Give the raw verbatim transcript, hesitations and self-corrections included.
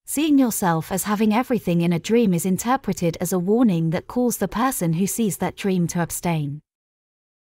Seeing yourself as having everything in a dream is interpreted as a warning that calls the person who sees that dream to abstain.